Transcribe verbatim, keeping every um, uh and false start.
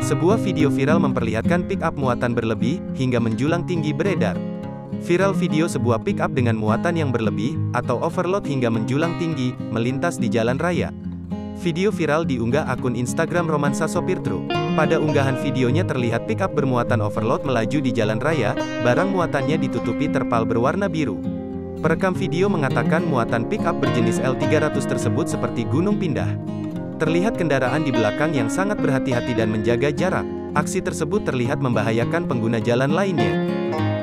Sebuah video viral memperlihatkan pick-up muatan berlebih, hingga menjulang tinggi beredar. Viral video sebuah pick-up dengan muatan yang berlebih, atau overload hingga menjulang tinggi, melintas di jalan raya. Video viral diunggah akun Instagram Romansa Sopir Truk. Pada unggahan videonya terlihat pick-up bermuatan overload melaju di jalan raya, barang muatannya ditutupi terpal berwarna biru. Perekam video mengatakan muatan pick-up berjenis L tiga ratus tersebut seperti gunung pindah. Terlihat kendaraan di belakang yang sangat berhati-hati dan menjaga jarak. Aksi tersebut terlihat membahayakan pengguna jalan lainnya.